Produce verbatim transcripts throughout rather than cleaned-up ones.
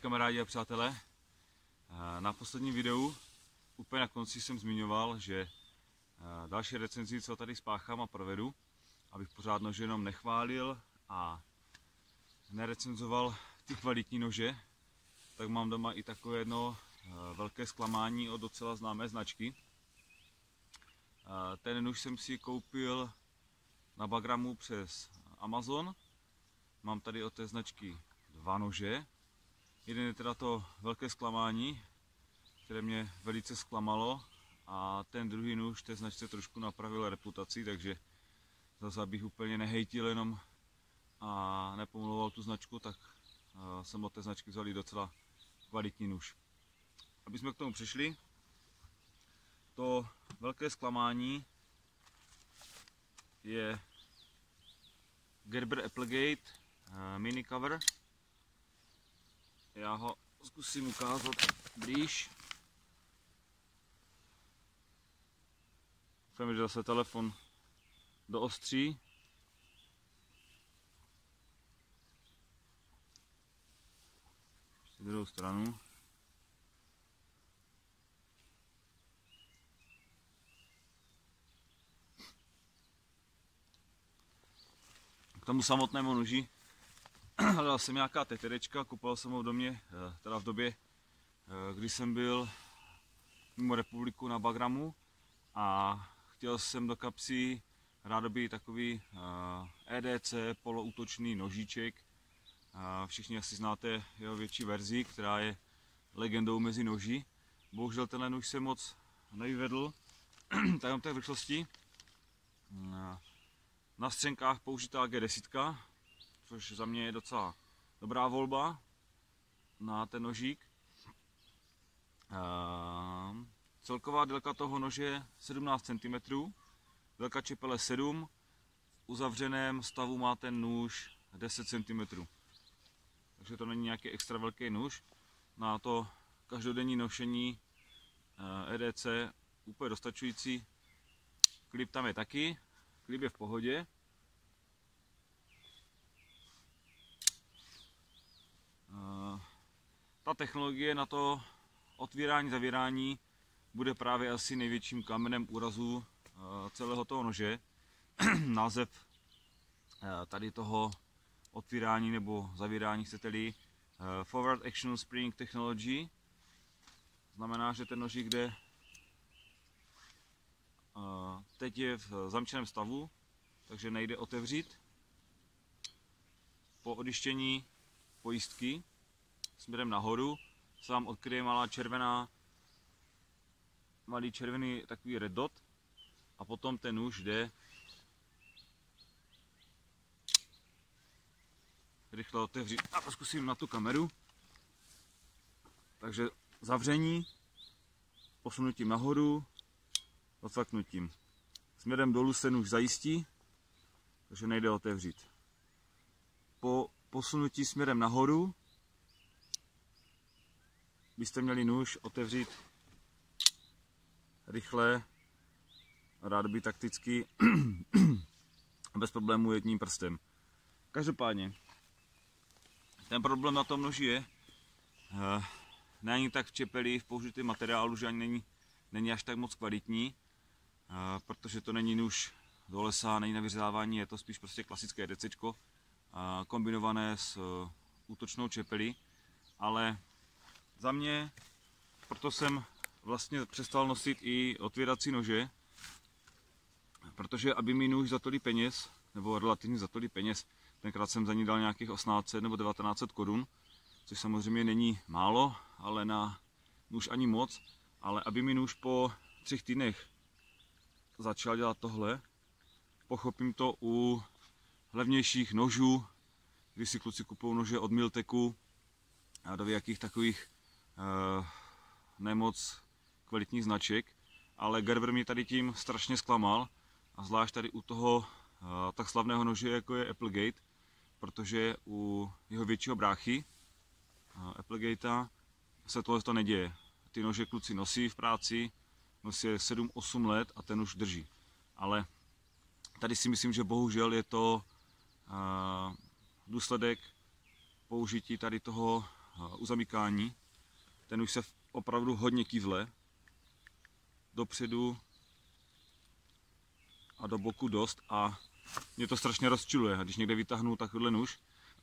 kamarádi a přátelé, na posledním videu úplně na konci jsem zmiňoval, že další recenzi, co tady spáchám a provedu, abych pořád nože jenom nechválil a nerecenzoval ty kvalitní nože, tak mám doma i takové jedno velké zklamání od docela známé značky. Ten nůž jsem si koupil na Bagramu přes Amazon. Mám tady od té značky dva nože. Jeden je teda to velké zklamání, které mě velice zklamalo, a ten druhý nůž té značce trošku napravil reputaci, takže zase abych úplně nehejtil jenom a nepomlouval tu značku, tak jsem od té značky vzal docela kvalitní nůž. Aby jsme k tomu přišli, to velké zklamání je Gerber Applegate mini cover. Já ho zkusím ukázat blíž. Doufám, že zase telefon doostří. Ještě druhou stranu. K tomu samotnému noži hledal jsem nějaká teterečka, kupoval jsem ho v domě, teda v době, kdy jsem byl mimo republiku na Bagramu a chtěl jsem do kapsy rádoby takový E D C poloútočný nožíček. Všichni asi znáte jeho větší verzi, která je legendou mezi noži. Bohužel tenhle nůž se moc nevyvedl, tak v té rychlosti. Na střenkách použitá G deset, což za mě je docela dobrá volba na ten nožík. Ehm, celková délka toho nože sedmnáct centimetrů, délka čepele sedm, v uzavřeném stavu má ten nůž deset centimetrů. Takže to není nějaký extra velký nůž. Na to každodenní nošení E D C úplně dostačující. Klip tam je taky, klip je v pohodě. Ta technologie na to otvírání, zavírání bude právě asi největším kamenem úrazu celého toho nože. Název tady toho otvírání nebo zavírání, chcete-li, Forward Action Spring Technology. Znamená, že ten nožík jde teď je v zamčeném stavu, takže nejde otevřít. Po odištění pojistky směrem nahoru se vám odkryje malá červená, malý červený takový red dot a potom ten nůž jde rychle otevřít. A to zkusím na tu kameru. Takže zavření, posunutím nahoru, odfaknutím. Směrem dolů se nůž zajistí, takže nejde otevřít. Po posunutí směrem nahoru byste měli nůž otevřít rychle, rádoby takticky, bez problémů jedním prstem. Každopádně, ten problém na tom noži je, není tak v čepeli, v použitém materiálu, že ani není, není až tak moc kvalitní, protože to není nůž do lesa, není na vyřezávání, je to spíš prostě klasické decečko, kombinované s útočnou čepelí, ale za mě, proto jsem vlastně přestal nosit i otvírací nože, protože aby mi nůž za tolik peněz, nebo relativně za tolik peněz, tenkrát jsem za ní dal nějakých osmnáct set nebo devatenáct set korun, což samozřejmě není málo, ale na nůž ani moc, ale aby mi nůž po třech týdnech začal dělat tohle, pochopím to u levnějších nožů, kdy si kluci kupují nože od Milteku a do jakých takových uh, nemoc kvalitních značek, ale Gerber mě tady tím strašně zklamal, a zvlášť tady u toho uh, tak slavného nože, jako je Applegate, protože u jeho většího bráchy uh, Applegatea se tohle to neděje. Ty nože kluci nosí v práci, nosí sedm osm let a ten už drží. Ale tady si myslím, že bohužel je to uh, důsledek použití tady toho u zamykání. Ten už se opravdu hodně kývle. Dopředu a do boku dost a mě to strašně rozčiluje. A když někde vytáhnu takovýhle nůž,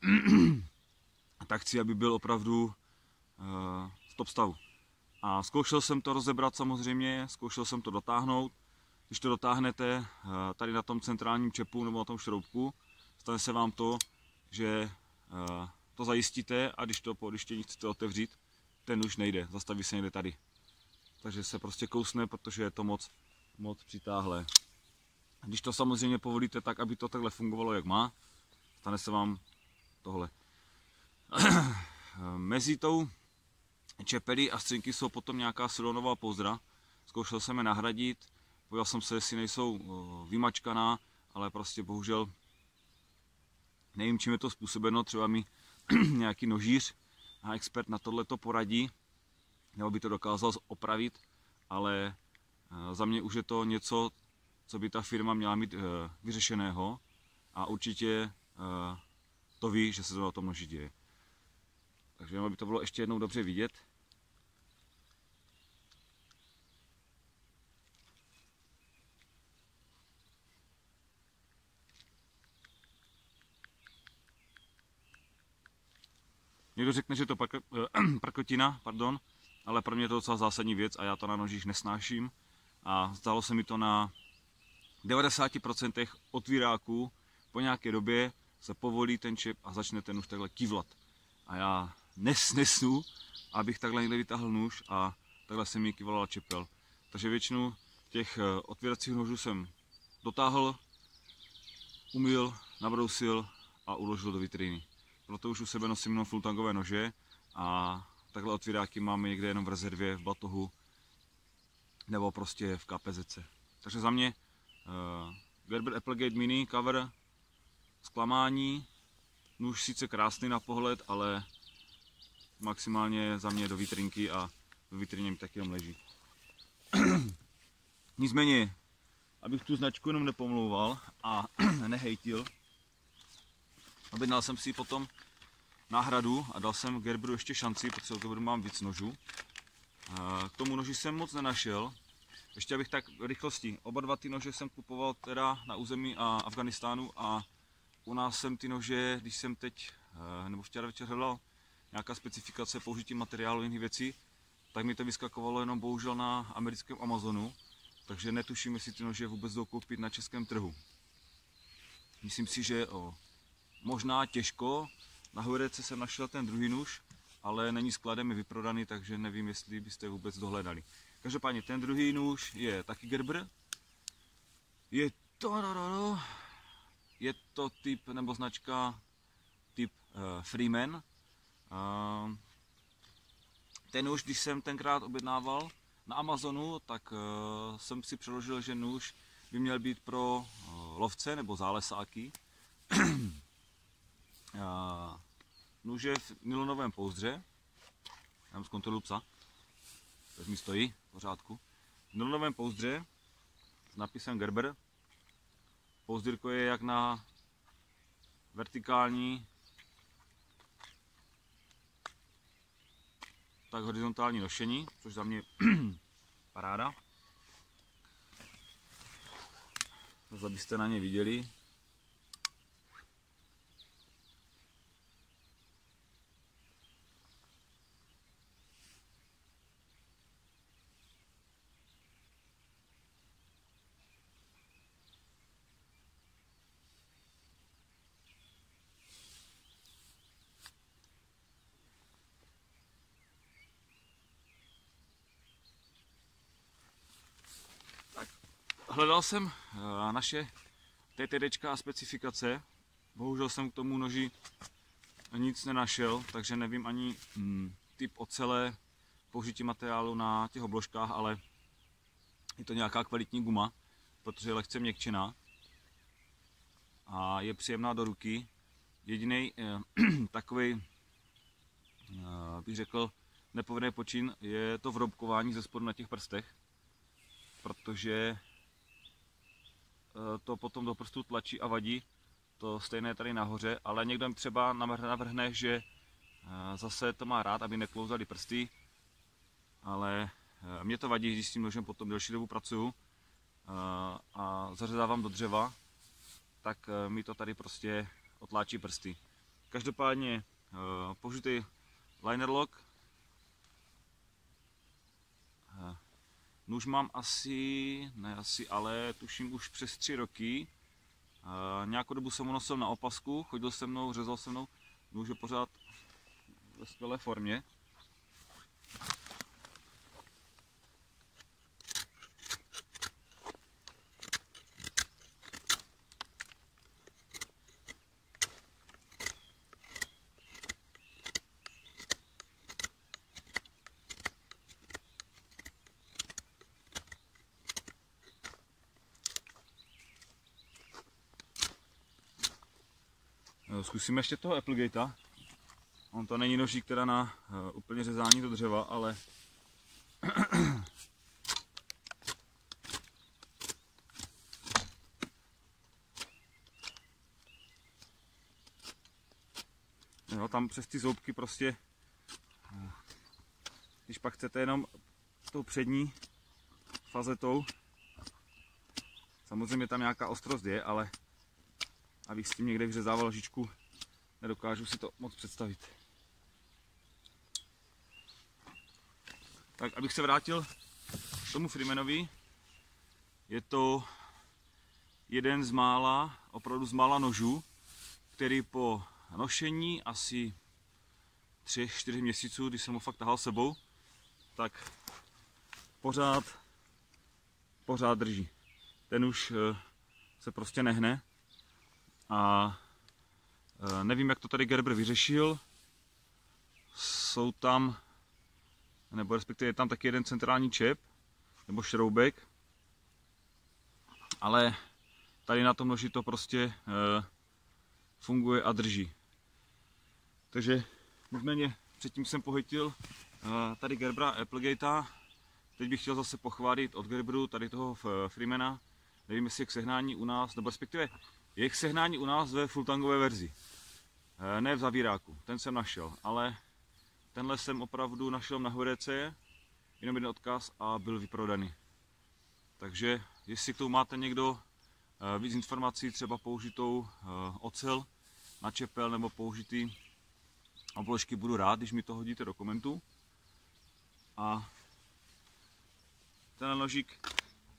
tak chci, aby byl opravdu uh, v top stavu. A zkoušel jsem to rozebrat samozřejmě, zkoušel jsem to dotáhnout. Když to dotáhnete uh, tady na tom centrálním čepu nebo na tom šroubku, stane se vám to, že uh, to zajistíte a když to po odlištění chcete otevřít, ten nůž nejde, zastaví se někde tady. Takže se prostě kousne, protože je to moc, moc přitáhlé. Když to samozřejmě povolíte tak, aby to takhle fungovalo, jak má, stane se vám tohle. Mezi tou čepedy a střinky jsou potom nějaká silonová pouzdra. Zkoušel jsem je nahradit, podíval jsem se, jestli nejsou vymačkaná, ale prostě bohužel nevím, čím je to způsobeno. Třeba mi nějaký nožíř a expert na tohle to poradí, nebo by to dokázal opravit, ale za mě už je to něco, co by ta firma měla mít vyřešeného a určitě to ví, že se to na tom noži děje. Takže aby to bylo ještě jednou dobře vidět. Někdo řekne, že to je prkotina, pardon, ale pro mě je to docela zásadní věc a já to na nožích nesnáším. A stalo se mi to na devadesáti procentech otvíráků. Po nějaké době se povolí ten čep a začne ten už takhle kývlat. A já nesnesu, abych takhle někde vytáhl nůž a takhle se mi kývlala čepel. Takže většinu těch otvíracích nožů jsem dotáhl, umyl, nabrousil a uložil do vitríny. Proto už u sebe nosím jenom fulltangové nože a takhle otvíráky máme někde jenom v rezervě, v batohu nebo prostě v K P Z C. Takže za mě uh, Gerber Applegate Mini cover, zklamání, nůž sice krásný na pohled, ale maximálně za mě do vitrinky a v vitrině mi taky jenom leží. Nicméně, abych tu značku jenom nepomlouval a nehejtil, objednal jsem si potom náhradu a dal jsem Gerberu ještě šanci, protože u Gerberu mám víc nožů. K tomu noži jsem moc nenašel. Ještě abych tak v rychlosti, oba dva ty nože jsem kupoval teda na území Afghánistánu a u nás jsem ty nože, když jsem teď, nebo včera večer hledal nějaká specifikace použití materiálu jiných věcí, tak mi to vyskakovalo jenom bohužel na americkém Amazonu, takže netuším, jestli ty nože vůbec jdou koupit na českém trhu. Myslím si, že o, možná těžko, na Hojrece jsem našel ten druhý nůž, ale není skladem, je vyprodaný, takže nevím, jestli byste vůbec dohledali. Každopádně ten druhý nůž je taky Gerber. Je to, no, no, no, je to typ nebo značka typ uh, Freeman. Uh, ten nůž, když jsem tenkrát objednával na Amazonu, tak uh, jsem si přeložil, že nůž by měl být pro uh, lovce nebo zálesáky. uh, nůž je v nylonovém pouzdře. Já mám zkontroluji psa. Teď mi stojí v pořádku. V nylonovém pouzdře s napisem Gerber. Pouzdírko je jak na vertikální, tak horizontální nošení, což za mě paráda. Zase abyste na ně viděli. Hledal jsem naše TTDčka a specifikace, bohužel jsem k tomu noži nic nenašel, takže nevím ani hm, typ ocele, použití materiálu na těch obložkách, ale je to nějaká kvalitní guma, protože je lehce měkčená a je příjemná do ruky. Jediný eh, takový, eh, bych řekl, nepovedený počin je to vroubkování ze spodu na těch prstech, protože to potom do prstu tlačí a vadí, to stejné tady nahoře, ale někdo třeba navrhne, že Zase to má rád, aby neklouzaly prsty, ale mě to vadí, když s tím nožem potom delší dobu pracuju a zařezávám do dřeva, tak mi to tady prostě otláčí prsty. Každopádně použitý liner lock. Nůž mám asi, ne asi, ale tuším už přes tři roky. Nějakou dobu jsem ho nosil na opasku, chodil se mnou, řezal se mnou. Nůž je pořád ve skvělé formě. Zkusíme ještě toho Applegate. On to není nožík teda na uh, úplně řezání do dřeva, ale jo, tam přes ty zoubky prostě, uh, když pak chcete jenom tou přední fazetou, samozřejmě tam nějaká ostrost je, ale abych s tím někde vyřezával lžičku, nedokážu si to moc představit. Tak, abych se vrátil k tomu Freemanovi, je to jeden z mála, opravdu z mála nožů, který po nošení asi tři čtyři měsíců, když jsem ho fakt tahal sebou, tak pořád, pořád drží. Ten už se prostě nehne. A nevím, jak to tady Gerber vyřešil. Jsou tam, nebo respektive je tam taky jeden centrální čep, nebo šroubek. Ale tady na tom noži to prostě funguje a drží. Takže nicméně předtím jsem pohytil tady Gerbera Applegate. Teď bych chtěl zase pochválit od Gerberu tady toho Freemana. Nevím, jestli je k sehnání u nás, nebo respektive je k sehnání u nás ve fulltangové verzi. Ne v zavíráku, ten jsem našel, ale tenhle jsem opravdu našel na H D C, jenom jeden odkaz a byl vyprodaný. Takže jestli k tomu máte někdo víc informací, třeba použitou ocel na čepel nebo použitý obložky, budu rád, když mi to hodíte do komentů. A ten nožík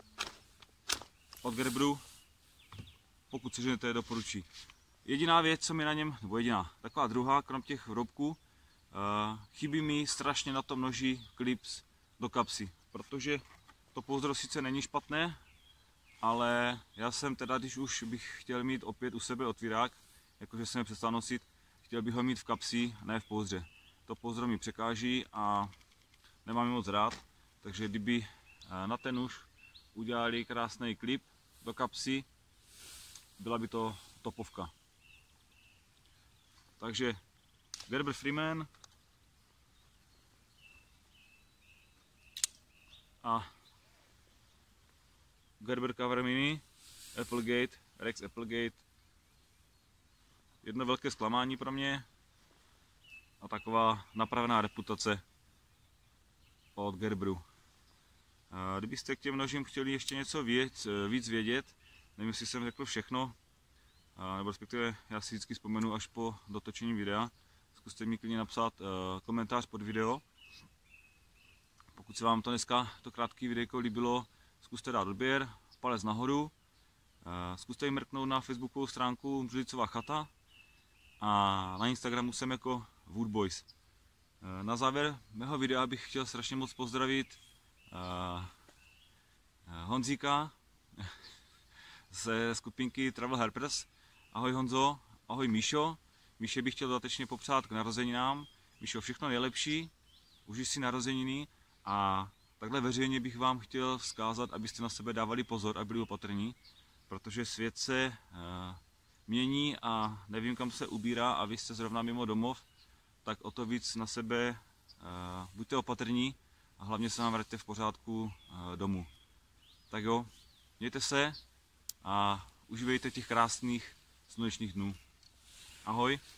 od Gerberu, pokud seženete, doporučí. Jediná věc, co mi na něm, nebo jediná, taková druhá, krom těch vroubků, chybí mi strašně na tom noži klips do kapsy, protože to pouzdro sice není špatné, ale já jsem teda, když už bych chtěl mít opět u sebe otvírák, jakože jsem je přestal nosit, chtěl bych ho mít v kapsi, ne v pouzdře. To pouzdro mi překáží a nemám je moc rád, takže kdyby na ten nůž udělali krásný klip do kapsy, byla by to topovka. Takže Gerber Freeman a Gerber Cover Mini, Applegate, Rex Applegate. Jedno velké zklamání pro mě a taková napravená reputace od Gerberu. Kdybyste k těm nožím chtěli ještě něco víc, víc vědět, nevím, jestli jsem řekl všechno, nebo respektive já si vždycky vzpomenu až po dotočení videa. Zkuste mi klidně napsat komentář pod video. Pokud se vám to dneska, to krátké videjko líbilo, zkuste dát odběr, palec nahoru, zkuste jim mrknout na facebookovou stránku Břidlicová chata a na Instagramu jsem jako Woodboys. Na závěr mého videa bych chtěl strašně moc pozdravit Honzíka ze skupinky Travel Helpers. Ahoj Honzo, ahoj Míšo. Míše bych chtěl dodatečně popřát k narozeninám. Míšo, všechno nejlepší, užij si narozeniny a takhle veřejně bych vám chtěl vzkázat, abyste na sebe dávali pozor a byli opatrní, protože svět se uh, mění a nevím, kam se ubírá a vy jste zrovna mimo domov, tak o to víc na sebe uh, buďte opatrní a hlavně se nám vraťte v pořádku uh, domů. Tak jo, mějte se a užívejte těch krásných slunečných dnů. Ahoj.